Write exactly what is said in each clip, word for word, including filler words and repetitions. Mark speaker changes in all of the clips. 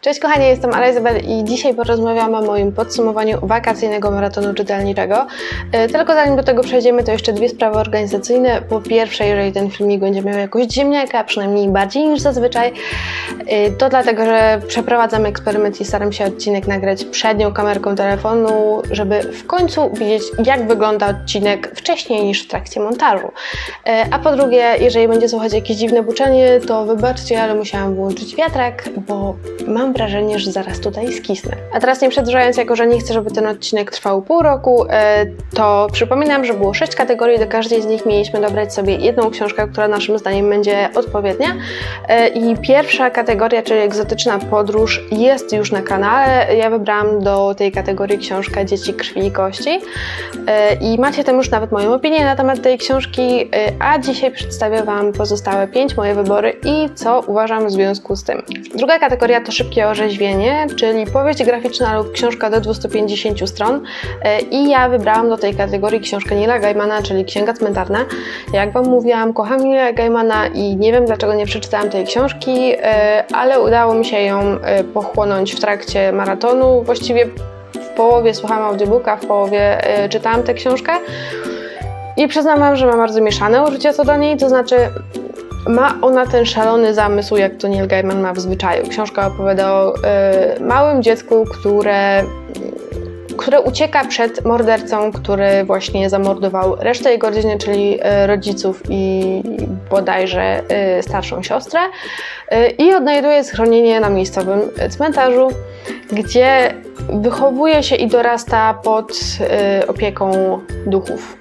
Speaker 1: Cześć kochani, jestem Ala Izabel i dzisiaj porozmawiamy o moim podsumowaniu wakacyjnego maratonu czytelniczego. Tylko zanim do tego przejdziemy, to jeszcze dwie sprawy organizacyjne. Po pierwsze, jeżeli ten filmik będzie miał jakoś ziemniaka, przynajmniej bardziej niż zazwyczaj, to dlatego, że przeprowadzam eksperyment i staram się odcinek nagrać przednią kamerką telefonu, żeby w końcu widzieć, jak wygląda odcinek wcześniej niż w trakcie montażu. A po drugie, jeżeli będzie słuchać jakieś dziwne buczenie, to wybaczcie, ale musiałam włączyć wiatrak, bo mam wrażenie, że zaraz tutaj skisnę. A teraz nie przedłużając, jako że nie chcę, żeby ten odcinek trwał pół roku, to przypominam, że było sześć kategorii, do każdej z nich mieliśmy dobrać sobie jedną książkę, która naszym zdaniem będzie odpowiednia. I pierwsza kategoria, czyli egzotyczna podróż, jest już na kanale. Ja wybrałam do tej kategorii książkę Dzieci krwi i kości i macie tam już nawet moją opinię na temat tej książki, a dzisiaj przedstawię Wam pozostałe pięć moje wybory i co uważam w związku z tym. Druga kategoria to szybkie orzeźwienie, czyli powieść graficzna lub książka do dwustu pięćdziesięciu stron i ja wybrałam do tej kategorii książkę Neila Gaimana, czyli Księga cmentarna. Jak Wam mówiłam, kocham Neila Gaimana i nie wiem, dlaczego nie przeczytałam tej książki, ale udało mi się ją pochłonąć w trakcie maratonu. Właściwie w połowie słuchałam audiobooka, w połowie czytałam tę książkę i przyznam Wam, że mam bardzo mieszane uczucia co do niej, to znaczy ma ona ten szalony zamysł, jak to Neil Gaiman ma w zwyczaju. Książka opowiada o y, małym dziecku, które, które ucieka przed mordercą, który właśnie zamordował resztę jego rodziny, czyli y, rodziców i bodajże y, starszą siostrę y, i odnajduje schronienie na miejscowym cmentarzu, gdzie wychowuje się i dorasta pod y, opieką duchów.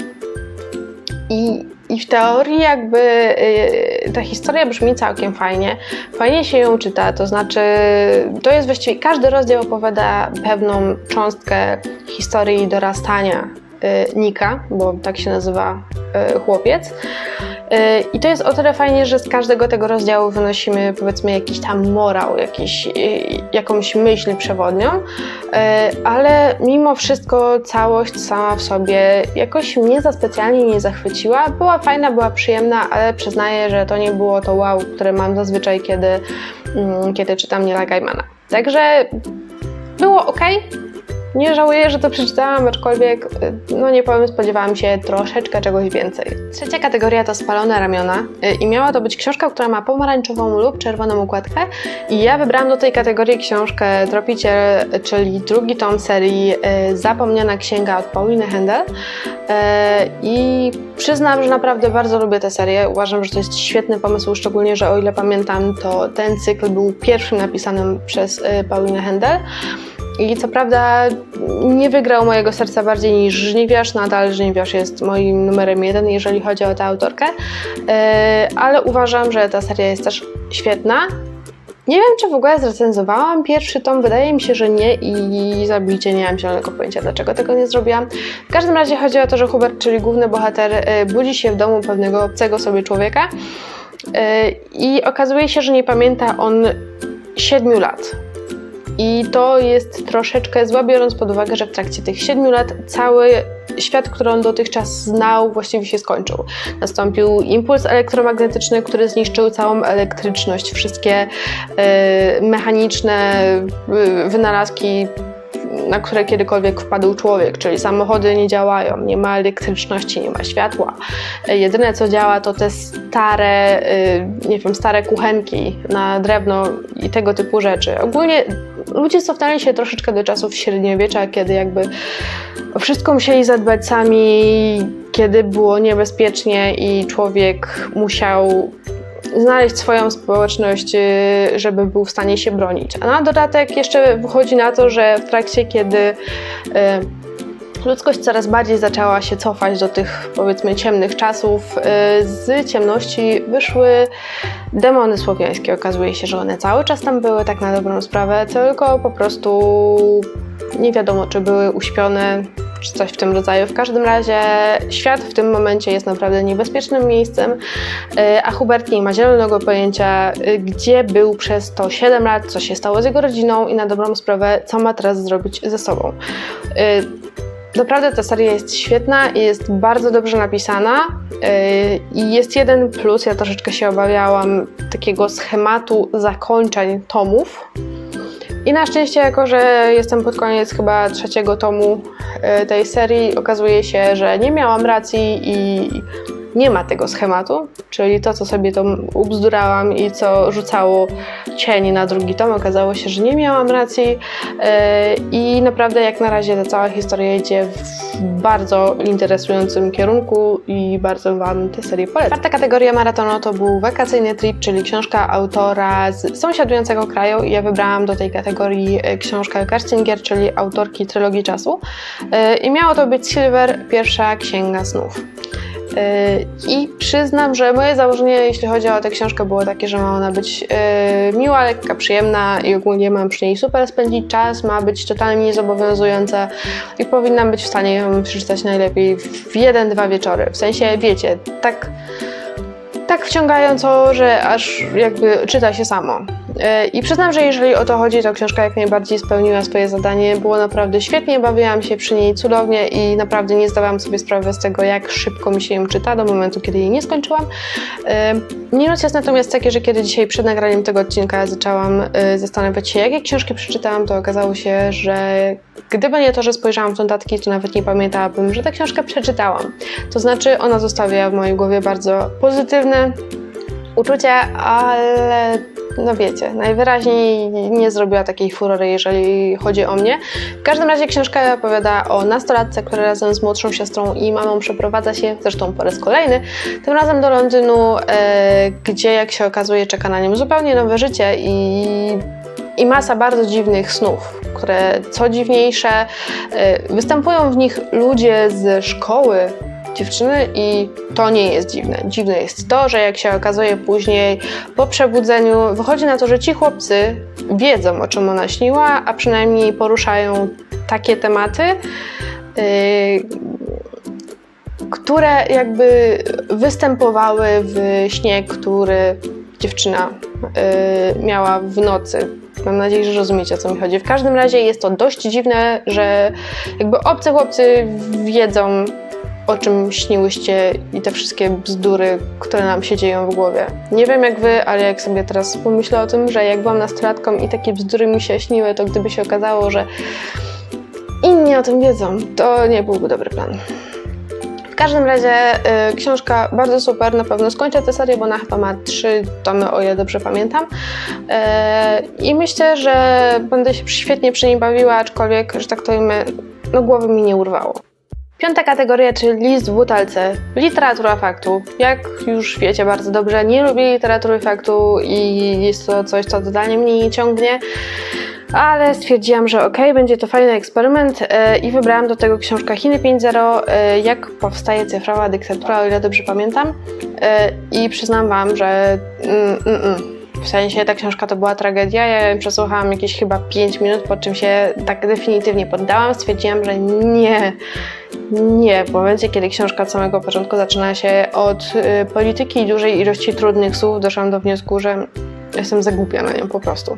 Speaker 1: I I w teorii jakby yy, ta historia brzmi całkiem fajnie, fajnie się ją czyta, to znaczy to jest właściwie, każdy rozdział opowiada pewną cząstkę historii dorastania yy, Nika, bo tak się nazywa yy, chłopiec. Yy, I to jest o tyle fajnie, że z każdego tego rozdziału wynosimy powiedzmy jakiś tam morał, jakiś, yy, jakąś myśl przewodnią, yy, ale mimo wszystko całość sama w sobie jakoś mnie za specjalnie nie zachwyciła. Była fajna, była przyjemna, ale przyznaję, że to nie było to wow, które mam zazwyczaj, kiedy, yy, kiedy czytam Neila Gaimana. Także było ok. Nie żałuję, że to przeczytałam, aczkolwiek, no nie powiem, spodziewałam się troszeczkę czegoś więcej. Trzecia kategoria to Spalone ramiona i miała to być książka, która ma pomarańczową lub czerwoną układkę i ja wybrałam do tej kategorii książkę Tropiciel, czyli drugi tom serii Zapomniana księga od Pauliny Hendel i przyznam, że naprawdę bardzo lubię tę serię. Uważam, że to jest świetny pomysł, szczególnie, że o ile pamiętam, to ten cykl był pierwszym napisanym przez Paulinę Hendel. I co prawda nie wygrał mojego serca bardziej niż Żniwiarz, nadal Żniwiarz jest moim numerem jeden, jeżeli chodzi o tę autorkę, ale uważam, że ta seria jest też świetna. Nie wiem, czy w ogóle zrecenzowałam pierwszy tom, wydaje mi się, że nie i zabijcie, nie mam zielonego pojęcia, dlaczego tego nie zrobiłam. W każdym razie chodzi o to, że Hubert, czyli główny bohater, budzi się w domu pewnego obcego sobie człowieka i okazuje się, że nie pamięta on siedmiu lat. I to jest troszeczkę złe, biorąc pod uwagę, że w trakcie tych siedmiu lat cały świat, który on dotychczas znał, właściwie się skończył. Nastąpił impuls elektromagnetyczny, który zniszczył całą elektryczność, wszystkie y, mechaniczne y, wynalazki, na które kiedykolwiek wpadł człowiek, czyli samochody nie działają, nie ma elektryczności, nie ma światła. Jedyne co działa to te stare, nie wiem, stare kuchenki na drewno i tego typu rzeczy. Ogólnie ludzie cofnęli się troszeczkę do czasów średniowiecza, kiedy jakby o wszystko musieli zadbać sami, kiedy było niebezpiecznie i człowiek musiał znaleźć swoją społeczność, żeby był w stanie się bronić. A na dodatek jeszcze wychodzi na to, że w trakcie, kiedy ludzkość coraz bardziej zaczęła się cofać do tych, powiedzmy, ciemnych czasów, z ciemności wyszły demony słowiańskie. Okazuje się, że one cały czas tam były, tak na dobrą sprawę, tylko po prostu nie wiadomo, czy były uśpione, czy coś w tym rodzaju. W każdym razie świat w tym momencie jest naprawdę niebezpiecznym miejscem, a Hubert nie ma zielonego pojęcia, gdzie był przez to siedem lat, co się stało z jego rodziną i na dobrą sprawę, co ma teraz zrobić ze sobą. Naprawdę ta seria jest świetna i jest bardzo dobrze napisana i jest jeden plus, ja troszeczkę się obawiałam takiego schematu zakończeń tomów, I na szczęście, jako że jestem pod koniec chyba trzeciego tomu tej serii, okazuje się, że nie miałam racji i nie ma tego schematu, czyli to, co sobie to ubzdurałam i co rzucało cień na drugi tom, okazało się, że nie miałam racji i naprawdę jak na razie ta cała historia idzie w bardzo interesującym kierunku i bardzo Wam tę serię polecam. Czwarta kategoria maratonu to był wakacyjny trip, czyli książka autora z sąsiadującego kraju i ja wybrałam do tej kategorii książkę Kerstinger, czyli autorki Trylogii Czasu i miało to być Silver, pierwsza księga snów. I przyznam, że moje założenie, jeśli chodzi o tę książkę, było takie, że ma ona być yy, miła, lekka, przyjemna i ogólnie mam przy niej super spędzić czas, ma być totalnie niezobowiązująca i powinnam być w stanie ją przeczytać najlepiej w jeden, dwa wieczory. W sensie, wiecie, tak, tak wciągająco, że aż jakby czyta się samo. I przyznam, że jeżeli o to chodzi, to książka jak najbardziej spełniła swoje zadanie. Było naprawdę świetnie, bawiłam się przy niej cudownie i naprawdę nie zdawałam sobie sprawy z tego, jak szybko mi się ją czyta do momentu, kiedy jej nie skończyłam. Minus jest natomiast taki, że kiedy dzisiaj przed nagraniem tego odcinka zaczęłam zastanawiać się, jakie książki przeczytałam, to okazało się, że gdyby nie to, że spojrzałam w notatki, to nawet nie pamiętałabym, że tę książkę przeczytałam. To znaczy ona zostawia w mojej głowie bardzo pozytywne uczucia, ale no wiecie, najwyraźniej nie zrobiła takiej furory, jeżeli chodzi o mnie. W każdym razie książka opowiada o nastolatce, która razem z młodszą siostrą i mamą przeprowadza się, zresztą po raz kolejny, tym razem do Londynu, e, gdzie jak się okazuje czeka na nią zupełnie nowe życie i, i masa bardzo dziwnych snów, które co dziwniejsze e, występują w nich ludzie z szkoły dziewczyny i to nie jest dziwne. Dziwne jest to, że jak się okazuje później po przebudzeniu, wychodzi na to, że ci chłopcy wiedzą, o czym ona śniła, a przynajmniej poruszają takie tematy, yy, które jakby występowały w śnie, który dziewczyna yy, miała w nocy. Mam nadzieję, że rozumiecie, o co mi chodzi. W każdym razie jest to dość dziwne, że jakby obcy chłopcy wiedzą, o czym śniłyście i te wszystkie bzdury, które nam się dzieją w głowie. Nie wiem jak wy, ale jak sobie teraz pomyślę o tym, że jak byłam nastolatką i takie bzdury mi się śniły, to gdyby się okazało, że inni o tym wiedzą, to nie byłby dobry plan. W każdym razie y, książka bardzo super, na pewno skończę tę serię, bo ona chyba ma trzy tomy, o ile dobrze pamiętam. Y, I myślę, że będę się świetnie przy niej bawiła, aczkolwiek, że tak to imię, no głowy mi nie urwało. Piąta kategoria, czyli list w butelce. Literatura faktu. Jak już wiecie bardzo dobrze, nie lubię literatury faktu i jest to coś, co totalnie mnie nie ciągnie, ale stwierdziłam, że okej, okay, będzie to fajny eksperyment yy, i wybrałam do tego książkę Chiny pięć zero, yy, jak powstaje cyfrowa dyktatura, o ile dobrze pamiętam. Yy, I przyznam wam, że mm, mm, mm. w sensie ta książka to była tragedia. Ja ją przesłuchałam jakieś chyba pięć minut, po czym się tak definitywnie poddałam. Stwierdziłam, że nie, nie. W momencie, kiedy książka od samego początku zaczyna się od y, polityki i dużej ilości trudnych słów, doszłam do wniosku, że jestem za głupia na nią po prostu.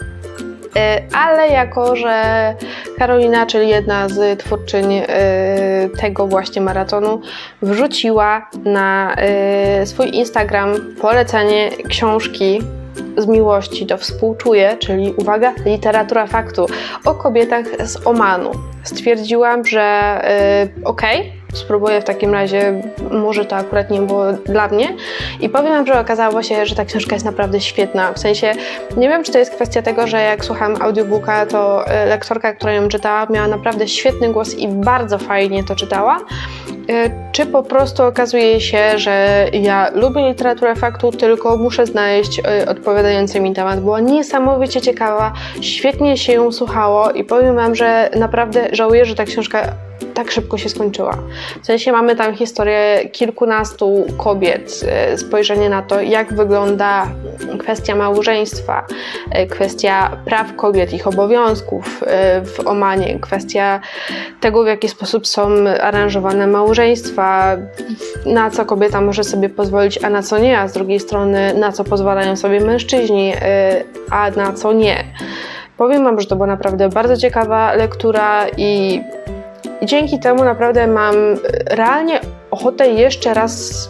Speaker 1: Ale jako, że Karolina, czyli jedna z twórczyń tego właśnie maratonu, wrzuciła na swój Instagram polecenie książki z miłości do współczuję, czyli uwaga, literatura faktu o kobietach z Omanu. Stwierdziłam, że yy, okej, okay, spróbuję w takim razie, może to akurat nie było dla mnie i powiem wam, że okazało się, że ta książka jest naprawdę świetna. W sensie, nie wiem, czy to jest kwestia tego, że jak słuchałam audiobooka, to lektorka, która ją czytała, miała naprawdę świetny głos i bardzo fajnie to czytała. Czy po prostu okazuje się, że ja lubię literaturę faktu, tylko muszę znaleźć odpowiadający mi temat. Była niesamowicie ciekawa, świetnie się ją słuchało i powiem wam, że naprawdę żałuję, że ta książka tak szybko się skończyła. W sensie mamy tam historię kilkunastu kobiet, spojrzenie na to, jak wygląda kwestia małżeństwa, kwestia praw kobiet, ich obowiązków w Omanie, kwestia tego, w jaki sposób są aranżowane małżeństwa, na co kobieta może sobie pozwolić, a na co nie, a z drugiej strony na co pozwalają sobie mężczyźni, a na co nie. Powiem wam, że to była naprawdę bardzo ciekawa lektura i I dzięki temu naprawdę mam realnie ochotę jeszcze raz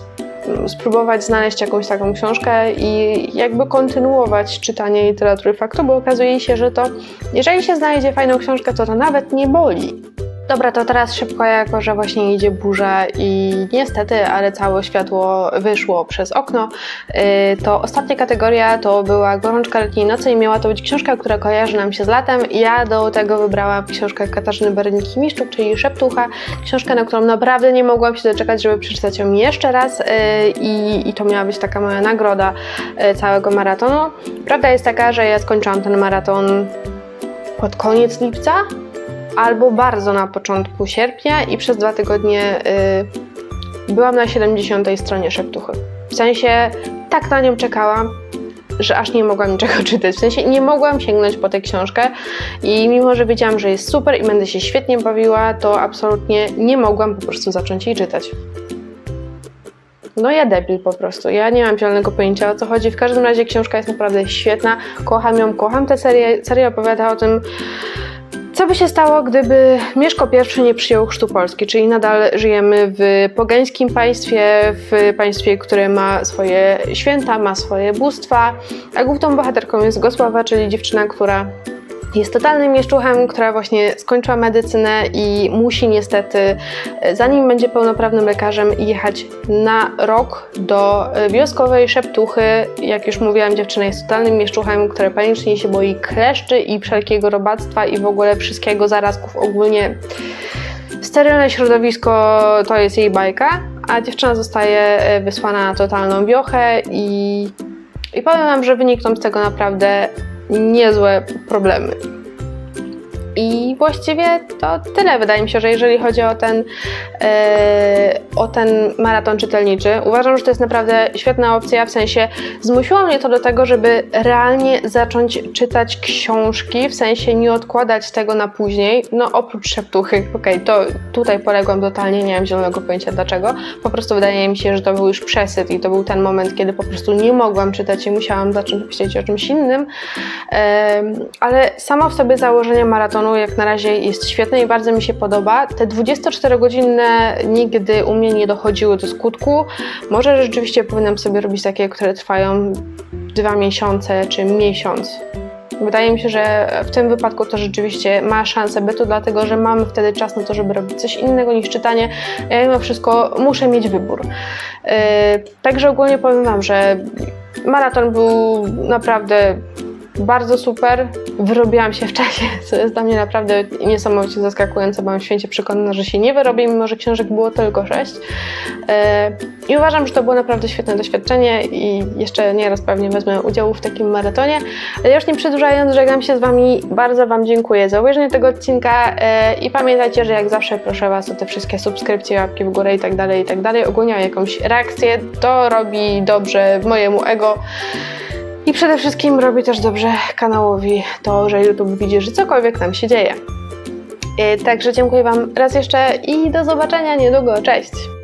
Speaker 1: spróbować znaleźć jakąś taką książkę i jakby kontynuować czytanie literatury faktu, bo okazuje się, że to, jeżeli się znajdzie fajną książkę, to to nawet nie boli. Dobra, to teraz szybko, jako że właśnie idzie burza i niestety, ale całe światło wyszło przez okno, to ostatnia kategoria to była Gorączka letniej nocy i miała to być książka, która kojarzy nam się z latem. Ja do tego wybrałam książkę Katarzyny Baraniki-Miszczuk, czyli Szeptucha. Książkę, na którą naprawdę nie mogłam się doczekać, żeby przeczytać ją jeszcze raz i, i to miała być taka moja nagroda całego maratonu. Prawda jest taka, że ja skończyłam ten maraton pod koniec lipca, albo bardzo na początku sierpnia i przez dwa tygodnie y, byłam na siedemdziesiątej stronie Szeptuchy. W sensie tak na nią czekałam, że aż nie mogłam niczego czytać. W sensie nie mogłam sięgnąć po tę książkę i mimo, że wiedziałam, że jest super i będę się świetnie bawiła, to absolutnie nie mogłam po prostu zacząć jej czytać. No ja debil po prostu, ja nie mam zielonego pojęcia, o co chodzi. W każdym razie książka jest naprawdę świetna, kocham ją, kocham tę serię. Seria opowiada o tym, co by się stało, gdyby Mieszko I nie przyjął chrztu Polski, czyli nadal żyjemy w pogańskim państwie, w państwie, które ma swoje święta, ma swoje bóstwa, a główną bohaterką jest Gosława, czyli dziewczyna, która jest totalnym mieszczuchem, która właśnie skończyła medycynę i musi niestety, zanim będzie pełnoprawnym lekarzem, jechać na rok do wioskowej Szeptuchy. Jak już mówiłam, dziewczyna jest totalnym mieszczuchem, który panicznie się boi kleszczy i wszelkiego robactwa i w ogóle wszystkiego, zarazków ogólnie. Sterylne środowisko to jest jej bajka, a dziewczyna zostaje wysłana na totalną wiochę i, i powiem wam, że wynikną z tego naprawdę niezłe problemy. I właściwie to tyle. Wydaje mi się, że jeżeli chodzi o ten, e, o ten maraton czytelniczy, uważam, że to jest naprawdę świetna opcja, w sensie zmusiło mnie to do tego, żeby realnie zacząć czytać książki, w sensie nie odkładać tego na później, no oprócz Szeptuchy, okej, okay, to tutaj poległam totalnie, nie mam zielonego pojęcia dlaczego, po prostu wydaje mi się, że to był już przesyt i to był ten moment, kiedy po prostu nie mogłam czytać i musiałam zacząć myśleć o czymś innym, e, ale samo w sobie założenie maratonu jak na razie jest świetne i bardzo mi się podoba. Te dwudziestoczterogodzinne nigdy u mnie nie dochodziły do skutku. Może rzeczywiście powinnam sobie robić takie, które trwają dwa miesiące czy miesiąc. Wydaje mi się, że w tym wypadku to rzeczywiście ma szansę bytu, dlatego że mamy wtedy czas na to, żeby robić coś innego niż czytanie. Ja mimo wszystko muszę mieć wybór. Yy, także ogólnie powiem wam, że maraton był naprawdę bardzo super, wyrobiłam się w czasie, co jest dla mnie naprawdę niesamowicie zaskakujące, byłam święcie przekonana, że się nie wyrobię, mimo że książek było tylko sześć. I uważam, że to było naprawdę świetne doświadczenie i jeszcze nieraz pewnie wezmę udział w takim maratonie. Ale już nie przedłużając, żegnam się z wami, bardzo wam dziękuję za obejrzenie tego odcinka i pamiętajcie, że jak zawsze proszę was o te wszystkie subskrypcje, łapki w górę i tak dalej, i tak dalej. Ogólnie o jakąś reakcję, to robi dobrze mojemu ego. I przede wszystkim robi też dobrze kanałowi to, że YouTube widzi, że cokolwiek tam się dzieje. Także dziękuję wam raz jeszcze i do zobaczenia niedługo. Cześć!